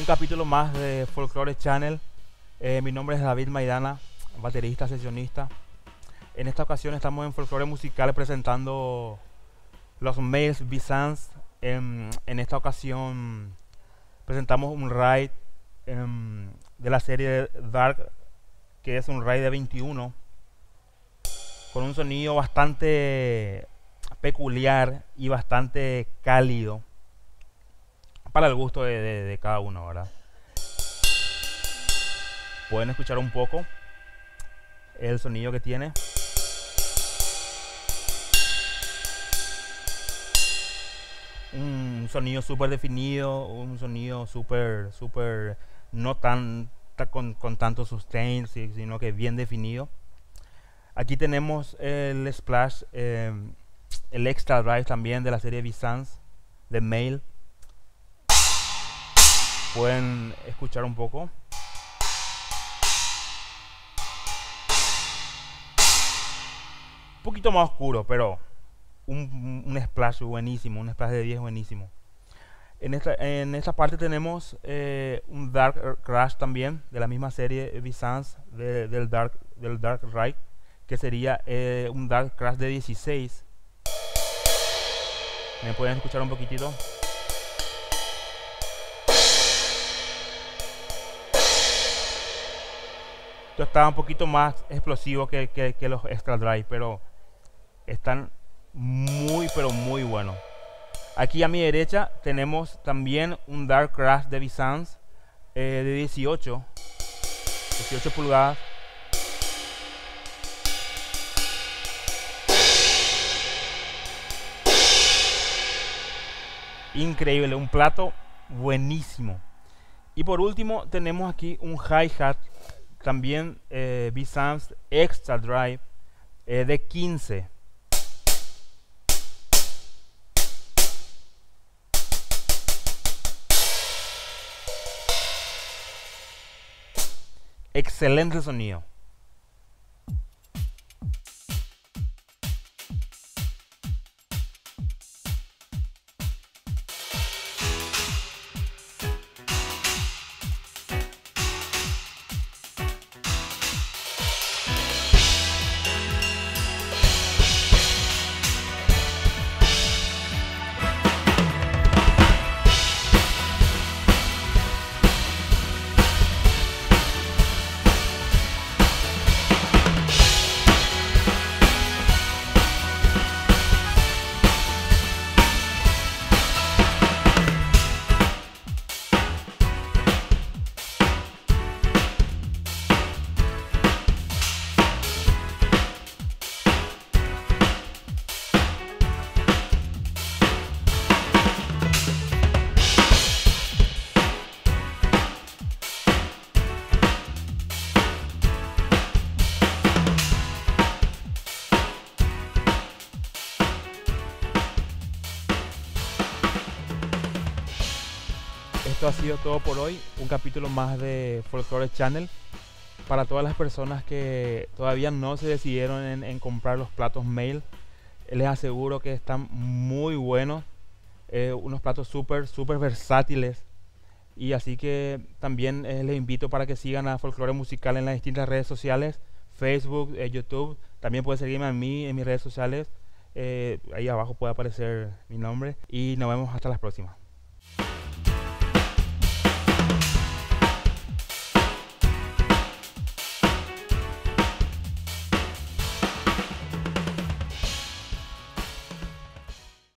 capítulo más de Folklore Channel. Mi nombre es David Maidana, baterista, sesionista. En esta ocasión estamos en Folklore Musical presentando los Males Byzance. En esta ocasión presentamos un raid de la serie Dark, que es un raid de 21 con un sonido bastante peculiar y bastante cálido para el gusto de cada uno, ¿verdad? Pueden escuchar un poco el sonido que tiene. Un sonido súper definido, un sonido súper no tan con tanto sustain, sino que bien definido. Aquí tenemos el splash, el extra drive también de la serie Byzance de Male. Pueden escuchar un poco. Un poquito más oscuro, pero un splash buenísimo, un splash de 10 buenísimo. En esta parte tenemos un Dark Crash también de la misma serie Byzance del Dark Ride, que sería un Dark Crash de 16. ¿Me pueden escuchar un poquitito? Esto está un poquito más explosivo que los Extra Drive, pero están pero muy buenos. Aquí a mi derecha tenemos también un Dark Crash de Byzance de 18 pulgadas. Increíble, un plato buenísimo. Y por último tenemos aquí un hi-hat también Byzance Extra Drive de 15. Excelente sonido. Esto ha sido todo por hoy, un capítulo más de Folklore Channel. Para todas las personas que todavía no se decidieron en comprar los platos Male, les aseguro que están muy buenos, unos platos súper versátiles. Y así que también les invito para que sigan a Folklore Musical en las distintas redes sociales, Facebook, YouTube. También pueden seguirme a mí en mis redes sociales, ahí abajo puede aparecer mi nombre. Y nos vemos hasta la próxima.